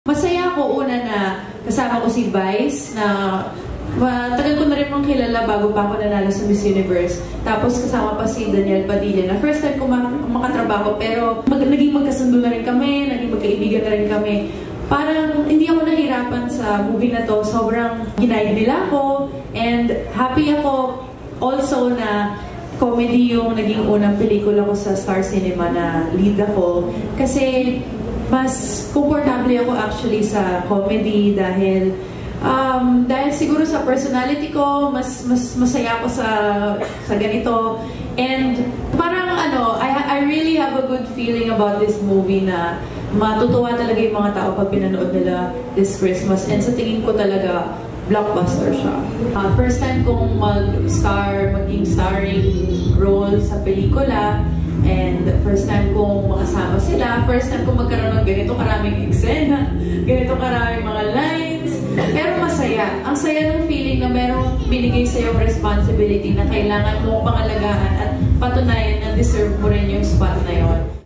Masaya ako una na kasama ko si Vice na matagal ko na rin mong kilala bago pa ako nanalo sa Miss Universe. Tapos kasama pa si Padilla na first time ko makatrabaho pero naging magkasundo na rin kami, naging magkaibigan na rin kami. Parang hindi ako nahirapan sa movie na to, sobrang ginayad nila ako and happy ako also na comedy yung naging unang pelikula ko sa Star Cinema na lead ako. Kasi mas komportable ako actually sa comedy dahil siguro sa personality ko, mas masaya ako sa ganito. And parang I really have a good feeling about this movie na matutuwa talaga yung mga tao pag pinanood nila this Christmas. And sa tingin ko talaga, blockbuster siya. First time kong maging starring role sa pelikula. And first time kong makasama sila, first time kong magkaroon ng ganito karaming eksena, ganito karaming mga lines. Pero masaya. Ang saya ng feeling na merong binigay sa yung responsibility na kailangan mong pangalagaan at patunayan na deserve mo rin yung spot na yon.